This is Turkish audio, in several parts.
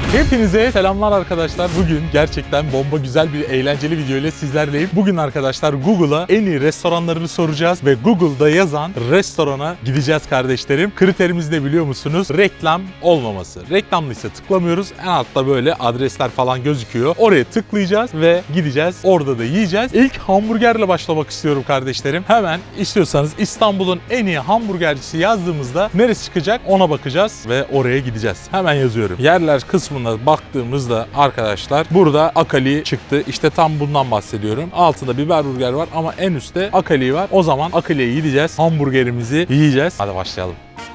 Hepinize selamlar arkadaşlar. Bugün gerçekten bomba güzel bir eğlenceli video ile sizlerleyim. Bugün arkadaşlar Google'a en iyi restoranlarını soracağız ve Google'da yazan restorana gideceğiz kardeşlerim. Kriterimiz de biliyor musunuz? Reklam olmaması. Reklamlıysa tıklamıyoruz. En altta böyle adresler falan gözüküyor. Oraya tıklayacağız ve gideceğiz. Orada da yiyeceğiz. İlk hamburgerle başlamak istiyorum kardeşlerim. Hemen istiyorsanız İstanbul'un en iyi hamburgercisi yazdığımızda neresi çıkacak ona bakacağız ve oraya gideceğiz. Hemen yazıyorum. Yerler kısmına baktığımızda arkadaşlar burada Akali çıktı. İşte tam bundan bahsediyorum. Altında biber burger var ama en üstte Akali var. O zaman Akali'ye gideceğiz. Hamburgerimizi yiyeceğiz. Hadi başlayalım.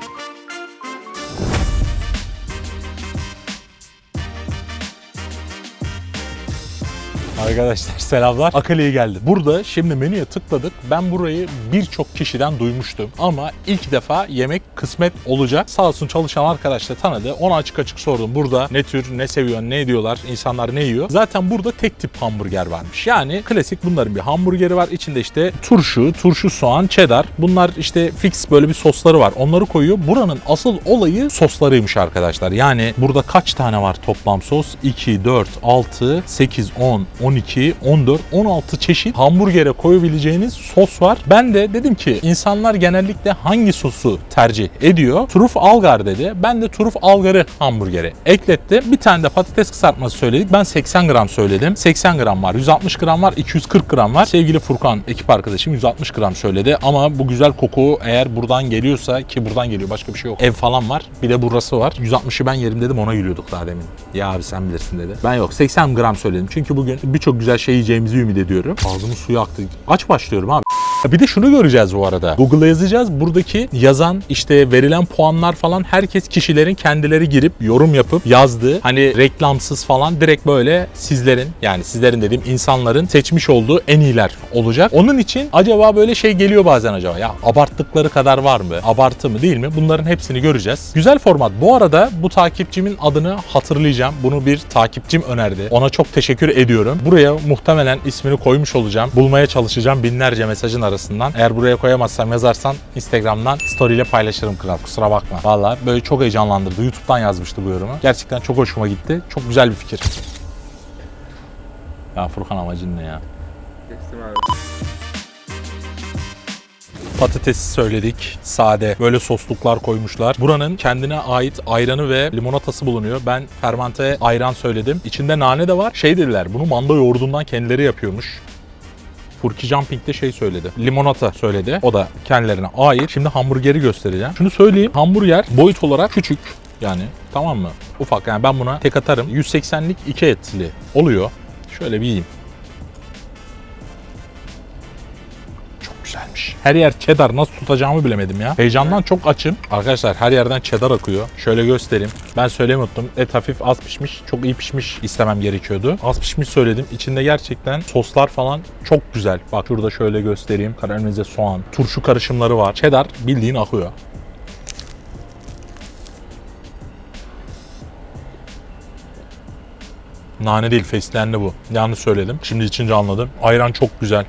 Arkadaşlar selamlar. Akali'ye geldi. Burada şimdi menüye tıkladık. Ben burayı birçok kişiden duymuştum. Ama ilk defa yemek kısmet olacak. Sağ olsun çalışan arkadaş da tanıdı. Ona açık açık sordum. Burada ne tür, ne seviyor, ne ediyorlar, insanlar ne yiyor. Zaten burada tek tip hamburger varmış. Yani klasik bunların bir hamburgeri var. İçinde işte turşu soğan, cheddar. Bunlar işte fix böyle bir sosları var. Onları koyuyor. Buranın asıl olayı soslarıymış arkadaşlar. Yani burada kaç tane var toplam sos? 2, 4, 6, 8, 10, 12, 14, 16 çeşit hamburgere koyabileceğiniz sos var. Ben de dedim ki insanlar genellikle hangi sosu tercih ediyor? Trüf algar dedi. Ben de trüf algarı hamburgere eklettim. Bir tane de patates kızartması söyledik. Ben 80 gram söyledim. 80 gram var, 160 gram var, 240 gram var. Sevgili Furkan ekip arkadaşım 160 gram söyledi. Ama bu güzel koku eğer buradan geliyorsa, ki buradan geliyor, başka bir şey yok. Ev falan var. Bir de burası var. 160'ı ben yerim dedim, ona gülüyorduk daha demin. Ya abi sen bilirsin dedi. Ben yok 80 gram söyledim. Çünkü bugün birçok güzel şey yiyeceğimizi ümit ediyorum. Ağzımın suyu aktı. Aç başlıyorum abi. Bir de şunu göreceğiz bu arada. Google'a yazacağız. Buradaki yazan işte verilen puanlar falan herkes kişilerin kendileri girip yorum yapıp yazdığı, hani reklamsız falan direkt böyle sizlerin, yani sizlerin dediğim insanların seçmiş olduğu en iyiler olacak. Onun için acaba böyle şey geliyor bazen acaba. Ya abarttıkları kadar var mı? Abartı mı değil mi? Bunların hepsini göreceğiz. Güzel format. Bu arada bu takipçimin adını hatırlayacağım. Bunu bir takipçim önerdi. Ona çok teşekkür ediyorum. Buraya muhtemelen ismini koymuş olacağım. Bulmaya çalışacağım binlerce mesajın arasından. Eğer buraya koyamazsam yazarsan Instagram'dan story ile paylaşırım kral. Kusura bakma. Vallahi böyle çok heyecanlandırdı. YouTube'dan yazmıştı bu yorumu. Gerçekten çok hoşuma gitti. Çok güzel bir fikir. Ya Furkan amacın ne ya? Geçtim abi. Patatesi söyledik. Sade. Böyle sosluklar koymuşlar. Buranın kendine ait ayranı ve limonatası bulunuyor. Ben fermente ayran söyledim. İçinde nane de var. Şey dediler, bunu manda yoğurdundan kendileri yapıyormuş. Furki Jumping de şey söyledi. Limonata söyledi. O da kendilerine ait. Şimdi hamburgeri göstereceğim. Şunu söyleyeyim. Hamburger boyut olarak küçük. Yani tamam mı? Ufak. Yani ben buna tek atarım. 180'lik 2 etli oluyor. Şöyle bir yiyeyim. Çok güzelmiş. Her yer cheddar, nasıl tutacağımı bilemedim ya. Heyecandan çok açım. Arkadaşlar her yerden cheddar akıyor. Şöyle göstereyim. Ben söylemeyi unuttum. Et hafif az pişmiş. Çok iyi pişmiş istemem gerekiyordu. Az pişmiş söyledim. İçinde gerçekten soslar falan çok güzel. Bak şurada şöyle göstereyim. Karamelize soğan, turşu karışımları var. Cheddar bildiğin akıyor. Nane değil, fesleğenli bu. Yanlış söyledim. Şimdi içince anladım. Ayran çok güzel.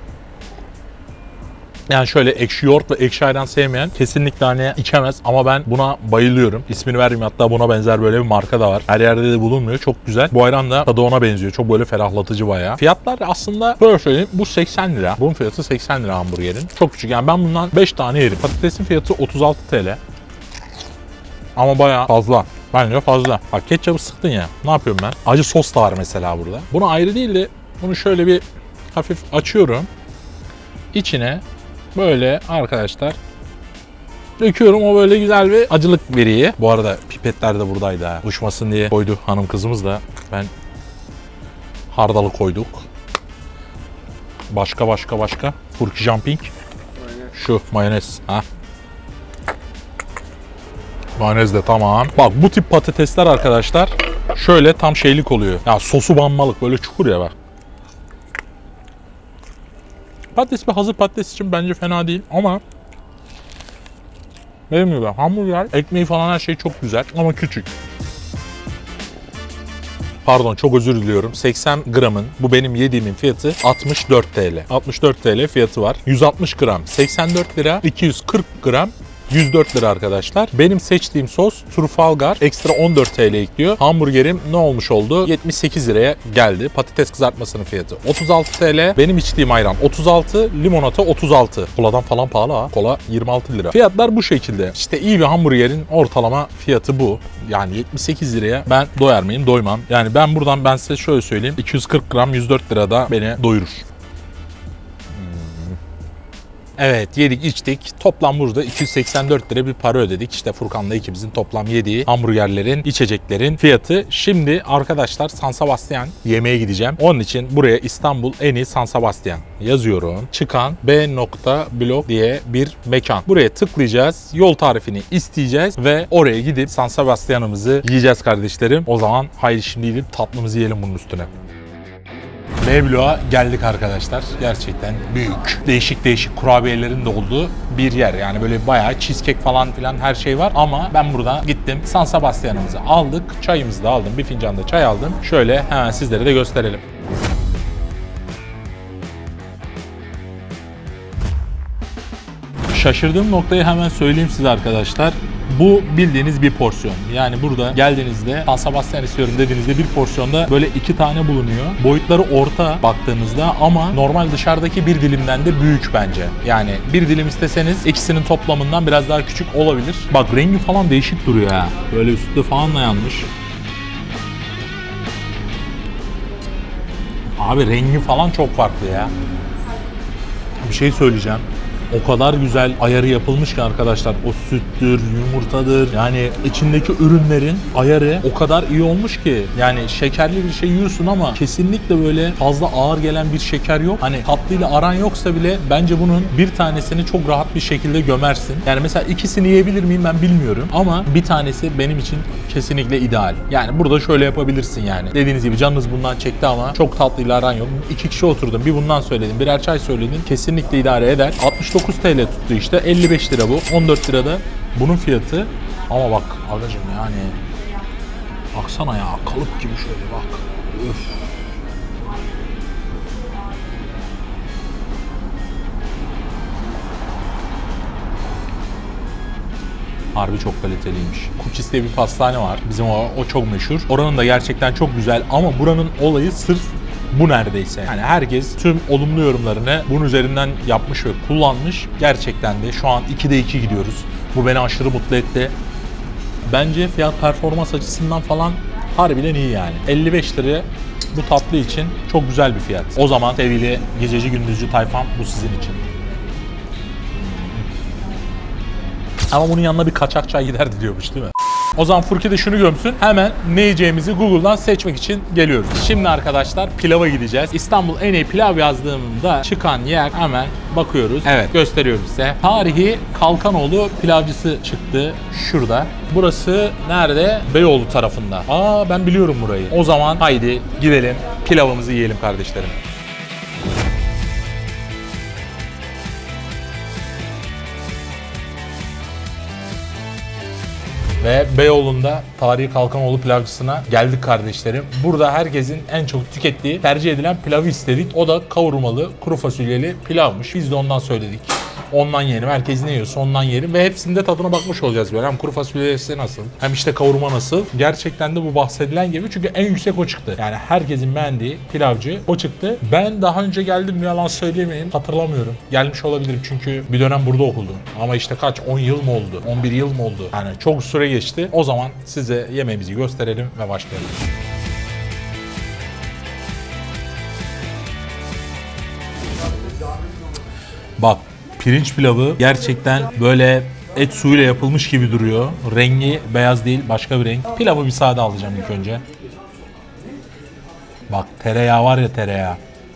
Yani şöyle ekşi yoğurtla ekşi ayran sevmeyen kesinlikle hani içemez ama ben buna bayılıyorum. İsmini vermeyeyim, hatta buna benzer böyle bir marka da var. Her yerde de bulunmuyor. Çok güzel. Bu ayran da tadı ona benziyor. Çok böyle ferahlatıcı bayağı. Fiyatlar aslında böyle söyleyeyim. Bu 80 lira. Bunun fiyatı 80 lira hamburgerin. Çok küçük. Yani ben bundan 5 tane yerim. Patatesin fiyatı 36 TL. Ama bayağı fazla. Bence fazla. Bak ketçapı sıktın ya. Ne yapıyorum ben? Acı sos da var mesela burada. Bunu ayrı değil de bunu şöyle bir hafif açıyorum. İçine böyle arkadaşlar döküyorum, o böyle güzel bir acılık veriyor. Bu arada pipetler de buradaydı ha. Uçmasın diye koydu hanım kızımız da. Ben hardalı koyduk. Başka. Furki Jumping. Şu mayonez. Ha. Mayonez de tamam. Bak bu tip patatesler arkadaşlar şöyle tam şeylik oluyor. Ya sosu banmalık böyle çukur ya bak. Patates ve hazır patates için bence fena değil ama benim gibi hamburger, ekmeği falan her şey çok güzel ama küçük. Pardon, çok özür diliyorum. 80 gramın, bu benim yediğimin fiyatı 64 TL. 64 TL fiyatı var. 160 gram 84 lira. 240 gram 104 lira arkadaşlar. Benim seçtiğim sos Trafalgar ekstra 14 TL ekliyor. Hamburgerim ne olmuş oldu? 78 liraya geldi. Patates kızartmasının fiyatı 36 TL. Benim içtiğim ayran 36, limonata 36. Koladan falan pahalı ha. Kola 26 lira. Fiyatlar bu şekilde. İşte iyi bir hamburgerin ortalama fiyatı bu. Yani 78 liraya ben doyar mıyım? Doymam. Yani ben size şöyle söyleyeyim. 240 gram 104 lirada beni doyurur. Evet, yedik içtik. Toplam burada 284 lira bir para ödedik. İşte Furkan'la ikimizin toplam yediği hamburgerlerin, içeceklerin fiyatı. Şimdi arkadaşlar San Sebastian yemeğe gideceğim. Onun için buraya İstanbul en iyi San Sebastian yazıyorum. Çıkan B.Blog diye bir mekan. Buraya tıklayacağız. Yol tarifini isteyeceğiz ve oraya gidip San Sebastian'ımızı yiyeceğiz kardeşlerim. O zaman haydi şimdi gidip tatlımızı yiyelim bunun üstüne. B.Blog'a geldik arkadaşlar. Gerçekten büyük. Değişik kurabiyelerin de olduğu bir yer. Yani böyle bayağı cheesecake falan filan her şey var. Ama ben burada gittim. San Sebastian'ımızı aldık. Çayımızı da aldım. Bir fincan da çay aldım. Şöyle hemen sizlere de gösterelim. Şaşırdığım noktayı hemen söyleyeyim size arkadaşlar. Bu bildiğiniz bir porsiyon. Yani burada geldiğinizde San Sebastian istiyorum dediğinizde bir porsiyonda böyle 2 tane bulunuyor. Boyutları orta baktığınızda ama normal dışarıdaki bir dilimden de büyük bence. Yani bir dilim isteseniz ikisinin toplamından biraz daha küçük olabilir. Bak rengi falan değişik duruyor ha. Böyle üstü falan da yanmış. Abi rengi falan çok farklı ya. Bir şey söyleyeceğim. O kadar güzel ayarı yapılmış ki arkadaşlar. O süttür, yumurtadır. Yani içindeki ürünlerin ayarı o kadar iyi olmuş ki. Yani şekerli bir şey yiyorsun ama kesinlikle böyle fazla ağır gelen bir şeker yok. Hani tatlıyla aran yoksa bile bence bunun bir tanesini çok rahat bir şekilde gömersin. Yani mesela ikisini yiyebilir miyim ben bilmiyorum. Ama bir tanesi benim için kesinlikle ideal. Yani burada şöyle yapabilirsin yani. Dediğiniz gibi canınız bundan çekti ama çok tatlıyla aran yok. 2 kişi oturdum. Bir bundan söyledim. Birer çay söyledim. Kesinlikle idare eder. 69 TL tuttu işte. 55 lira bu. 14 lirada bunun fiyatı. Ama bak abicim yani baksana ya kalıp gibi şöyle bak. Öf. Harbi çok kaliteliymiş. Cookies diye bir pastane var. Bizim o çok meşhur. Oranın da gerçekten çok güzel ama buranın olayı sırf bu neredeyse. Yani herkes tüm olumlu yorumlarını bunun üzerinden yapmış ve kullanmış. Gerçekten de şu an 2'de 2 gidiyoruz. Bu beni aşırı mutlu etti. Bence fiyat performans açısından falan harbiden iyi yani. 55 lira bu tatlı için çok güzel bir fiyat. O zaman sevgili gececi gündüzcü tayfam bu sizin için. Ama bunun yanına bir kaçak çay giderdi diyormuş değil mi? O zaman Furki de şunu gömsün. Hemen ne yiyeceğimizi Google'dan seçmek için geliyoruz. Şimdi arkadaşlar pilava gideceğiz. İstanbul en iyi pilav yazdığımda çıkan yer hemen bakıyoruz. Evet gösteriyorum size. Tarihi Kalkanoğlu pilavcısı çıktı şurada. Burası nerede? Beyoğlu tarafında. Aa ben biliyorum burayı. O zaman haydi gidelim pilavımızı yiyelim kardeşlerim. Ve Beyoğlu'nda Tarihi Kalkanoğlu pilavcısına geldik kardeşlerim. Burada herkesin en çok tükettiği, tercih edilen pilavı istedik. O da kavurmalı, kuru fasulyeli pilavmış. Biz de ondan söyledik. Ondan yiyelim. Herkes ne yiyorsa ondan yiyelim. Ve hepsinde tadına bakmış olacağız böyle. Hem kuru fasulyesi nasıl, hem işte kavurma nasıl. Gerçekten de bu bahsedilen gibi. Çünkü en yüksek o çıktı. Yani herkesin beğendiği pilavcı o çıktı. Ben daha önce geldim yalan söyleyemeyeyim. Hatırlamıyorum. Gelmiş olabilirim çünkü bir dönem burada okudum. Ama işte kaç? 10 yıl mı oldu? 11 yıl mı oldu? Yani çok süre geçti. O zaman size yemeğimizi gösterelim ve başlayalım. Bak pirinç pilavı gerçekten böyle et suyuyla yapılmış gibi duruyor. Rengi beyaz değil başka bir renk. Pilavı bir sade alacağım ilk önce. Bak tereyağı var ya tereyağı.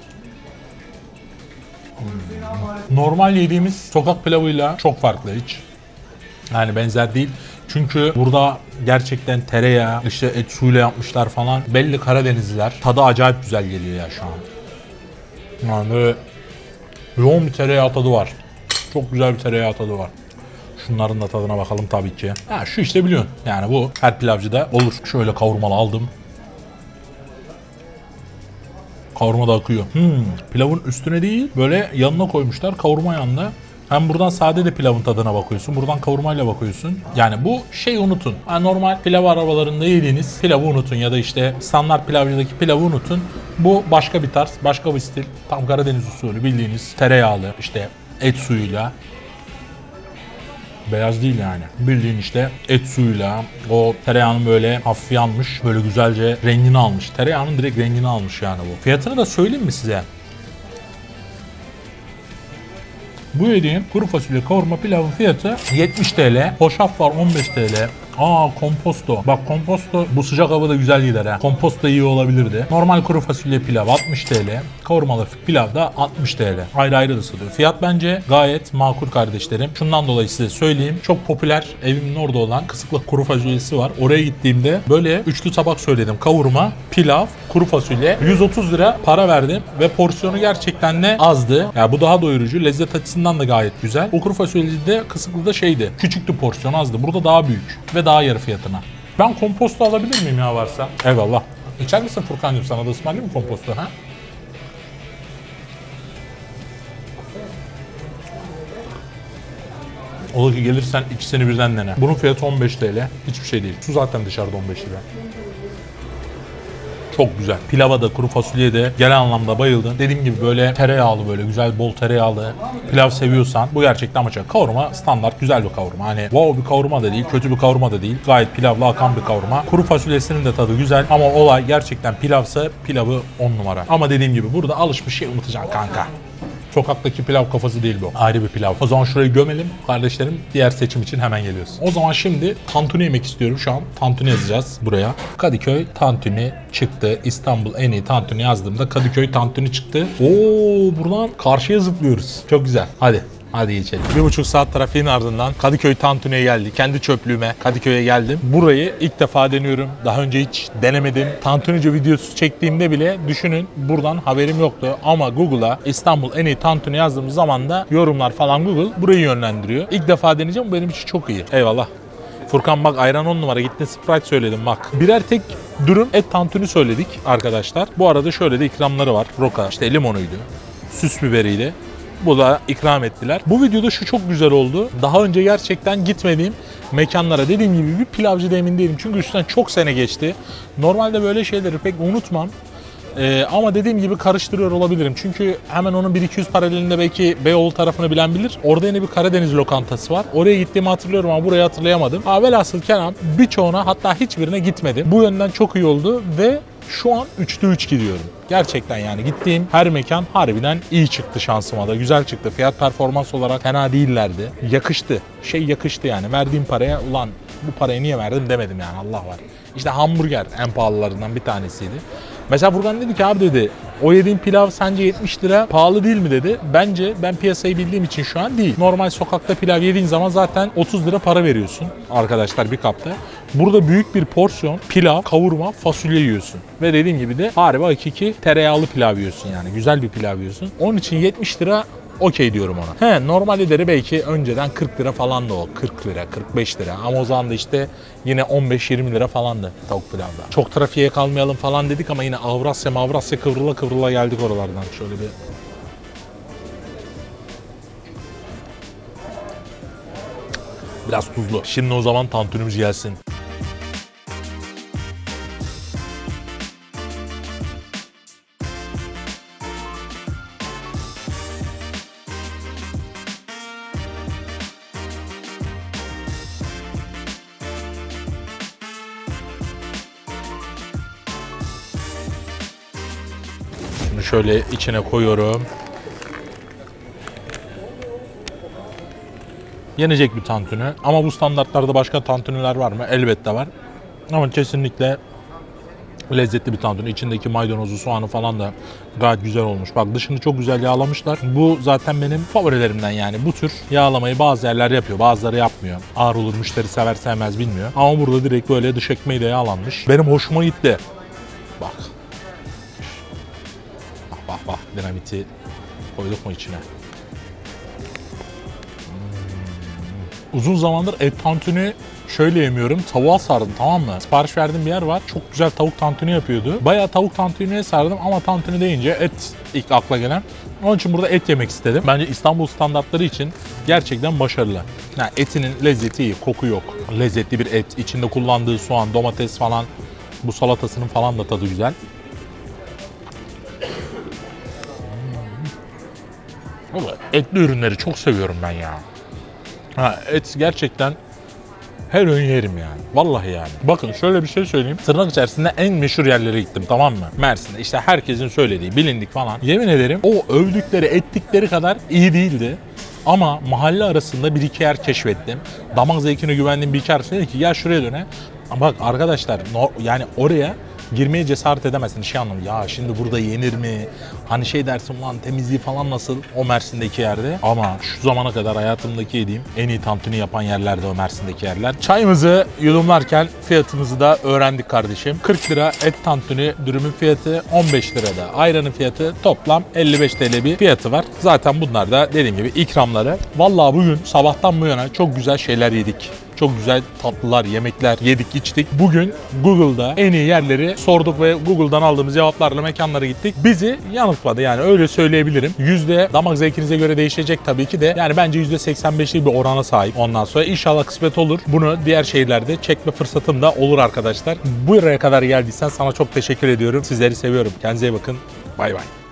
Normal yediğimiz sokak pilavıyla çok farklı hiç. Yani benzer değil. Çünkü burada gerçekten tereyağı, işte et suyuyla yapmışlar falan. Belli Karadenizliler. Tadı acayip güzel geliyor ya şu an. Yani böyle yoğun bir tereyağı tadı var. Çok güzel bir tereyağı tadı var. Şunların da tadına bakalım tabii ki. Ha, şu işte biliyorsun. Yani bu her pilavcıda olur. Şöyle kavurmalı aldım. Kavurma da akıyor. Pilavın üstüne değil böyle yanına koymuşlar. Kavurma yanına. Hem buradan sade de pilavın tadına bakıyorsun. Buradan kavurmayla bakıyorsun. Yani bu şeyi unutun. Yani normal pilav arabalarında yediğiniz pilavı unutun. Ya da işte standart pilavcıdaki pilavı unutun. Bu başka bir tarz, başka bir stil. Tam Karadeniz usulü bildiğiniz tereyağlı işte et suyuyla. Beyaz değil yani. Bildiğin işte et suyuyla o tereyağının böyle hafif yanmış. Böyle güzelce rengini almış. Tereyağının direkt rengini almış yani bu. Fiyatını da söyleyeyim mi size? Bu yediğim kuru fasulye kavurma pilavın fiyatı 70 TL. Hoşaf var 15 TL. Komposto. Bak komposto bu sıcak havada güzel gider ha. Komposto iyi olabilirdi. Normal kuru fasulye pilav 60 TL. Kavurmalı pilav da 60 TL. Ayrı ayrı da satıyor. Fiyat bence gayet makul kardeşlerim. Şundan dolayı size söyleyeyim. Çok popüler evimin orada olan Kısıklık kuru fasulyesi var. Oraya gittiğimde böyle üçlü tabak söyledim. Kavurma, pilav, kuru fasulye. 130 lira para verdim ve porsiyonu gerçekten de azdı. Yani bu daha doyurucu. Lezzet açısından da gayet güzel. O kuru fasulyede Kısıklık'ta şeydi. Küçüktü, porsiyon azdı. Burada daha büyük ve daha yarı fiyatına. Ben komposto alabilir miyim ya varsa? Eyvallah. İçer misin Furkan'cığım, sana da ısmarlayayım mı komposto ha? Ola ki gelirsen ikisini birden dene. Bunun fiyatı 15 TL. Hiçbir şey değil. Su zaten dışarıda 15 lira. Çok güzel. Pilava da kuru fasulyeye de genel anlamda bayıldım. Dediğim gibi böyle tereyağlı, böyle güzel bol tereyağlı pilav seviyorsan bu gerçekten ama çok. Kavurma standart güzel bir kavurma. Hani wow bir kavurma da değil, kötü bir kavurma da değil. Gayet pilavla akan bir kavurma. Kuru fasulyesinin de tadı güzel ama olay gerçekten pilavsa pilavı 10 numara. Ama dediğim gibi burada alışmış şey unutacaksın kanka. Sokaktaki pilav kafası değil bu. Ayrı bir pilav. O zaman şurayı gömelim kardeşlerim. Diğer seçim için hemen geliyoruz. O zaman şimdi tantuni yemek istiyorum. Şu an tantuni yazacağız buraya. Kadıköy tantuni çıktı. İstanbul en iyi tantuni yazdığımda Kadıköy tantuni çıktı. Buradan karşıya zıplıyoruz. Çok güzel. Hadi geçelim. 1,5 saat trafiğin ardından Kadıköy Tantuni'ye geldik. Kendi çöplüğüme Kadıköy'e geldim. Burayı ilk defa deniyorum. Daha önce hiç denemedim. Tantunici videosu çektiğimde bile düşünün buradan haberim yoktu. Ama Google'a İstanbul en iyi tantuni yazdığımız zaman da yorumlar falan Google burayı yönlendiriyor. İlk defa deneyeceğim. Bu benim için çok iyi. Eyvallah. Furkan bak ayran 10 numara, gittin Sprite söyledim bak. Birer tek dürüm et tantuni söyledik arkadaşlar. Bu arada şöyle de ikramları var. Roka işte limonuydu. Süs biberiydi. Bu da ikram ettiler. Bu videoda şu çok güzel oldu. Daha önce gerçekten gitmediğim mekanlara, dediğim gibi bir pilavcı da emin değilim. Çünkü üstünden çok sene geçti. Normalde böyle şeyleri pek unutmam. Ama dediğim gibi karıştırıyor olabilirim. Çünkü hemen onun 1-200 paralelinde belki Beyoğlu tarafını bilen bilir. Orada yine bir Karadeniz lokantası var. Oraya gittiğimi hatırlıyorum ama burayı hatırlayamadım. Velhasıl kelam birçoğuna, hatta hiçbirine gitmedim. Bu yönden çok iyi oldu ve şu an 3'te 3 gidiyorum. Gerçekten yani gittiğim her mekan harbiden iyi çıktı şansıma da. Güzel çıktı. Fiyat performans olarak fena değillerdi. Yakıştı. Yakıştı yani. Verdiğim paraya ulan bu parayı niye verdim demedim yani, Allah var. İşte hamburger en pahalılarından bir tanesiydi. Mesela Furkan dedi ki abi dedi o yediğin pilav sence 70 lira pahalı değil mi dedi. Bence ben piyasayı bildiğim için şu an değil. Normal sokakta pilav yediğin zaman zaten 30 lira para veriyorsun arkadaşlar bir kapta. Burada büyük bir porsiyon pilav, kavurma, fasulye yiyorsun. Ve dediğim gibi de harbi hakiki tereyağlı pilav yiyorsun yani. Güzel bir pilav yiyorsun. Onun için 70 lira okey diyorum ona. Normal ederi belki önceden 40 lira falan da o. 40 lira, 45 lira. Ama o zaman da işte yine 15-20 lira falandı tavuk pilavda. Çok trafiğe kalmayalım falan dedik ama yine Avrasya kıvrıla kıvrıla geldik oralardan. Şöyle bir... Biraz tuzlu. Şimdi o zaman tantunimiz gelsin. Bunu şöyle içine koyuyorum. Yenecek bir tantuni. Ama bu standartlarda başka tantuniler var mı? Elbette var. Ama kesinlikle lezzetli bir tantuni. İçindeki maydanozu, soğanı falan da gayet güzel olmuş. Bak dışını çok güzel yağlamışlar. Bu zaten benim favorilerimden yani. Bu tür yağlamayı bazı yerler yapıyor, bazıları yapmıyor. Ağır olur, müşteri sever sevmez bilmiyor. Ama burada direkt böyle dış ekmeği de yağlanmış. Benim hoşuma gitti. Bak. Bak. Dinamiti koyduk mu içine? Uzun zamandır et tantuni şöyle yemiyorum. Tavuğa sardım, tamam mı? Sipariş verdiğim bir yer var. Çok güzel tavuk tantuni yapıyordu. Bayağı tavuk tantuniye sardım ama tantuni deyince et ilk akla gelen. Onun için burada et yemek istedim. Bence İstanbul standartları için gerçekten başarılı. Yani etinin lezzeti iyi, koku yok. Lezzetli bir et. İçinde kullandığı soğan, domates falan. Bu salatasının falan da tadı güzel. Etli ürünleri çok seviyorum ben ya. Et gerçekten her öğün yerim yani. Vallahi yani. Bakın şöyle bir şey söyleyeyim. Tırnak içerisinde en meşhur yerlere gittim, tamam mı? Mersin'de işte herkesin söylediği, bilindik falan. Yemin ederim o övdükleri, ettikleri kadar iyi değildi. Ama mahalle arasında bir iki yer keşfettim. Damak zevkine güvendiğim bir iki yer dedi ki ya şuraya döne. Ama bak arkadaşlar yani oraya girmeye cesaret edemezsin. Şey anlamı ya şimdi burada yenir mi? Hani şey dersin lan temizliği falan nasıl o Mersin'deki yerde. Ama şu zamana kadar hayatımdaki yediğim en iyi tantuni yapan yerlerde o Mersin'deki yerler. Çayımızı yudumlarken fiyatımızı da öğrendik kardeşim. 40 lira et tantuni dürümün fiyatı, 15 lira da ayranın fiyatı, toplam 55 TL bir fiyatı var. Zaten bunlar da dediğim gibi ikramları. Vallahi bugün sabahtan bu yana çok güzel şeyler yedik. Çok güzel tatlılar, yemekler yedik, içtik. Bugün Google'da en iyi yerleri sorduk ve Google'dan aldığımız cevaplarla mekanlara gittik. Bizi yanıltmadı yani öyle söyleyebilirim. Damak zevkinize göre değişecek tabii ki de. Yani bence %85'lik bir orana sahip. Ondan sonra inşallah kısmet olur. Bunu diğer şehirlerde çekme fırsatım da olur arkadaşlar. Buraya kadar geldiysen sana çok teşekkür ediyorum. Sizleri seviyorum. Kendinize iyi bakın. Bay bay.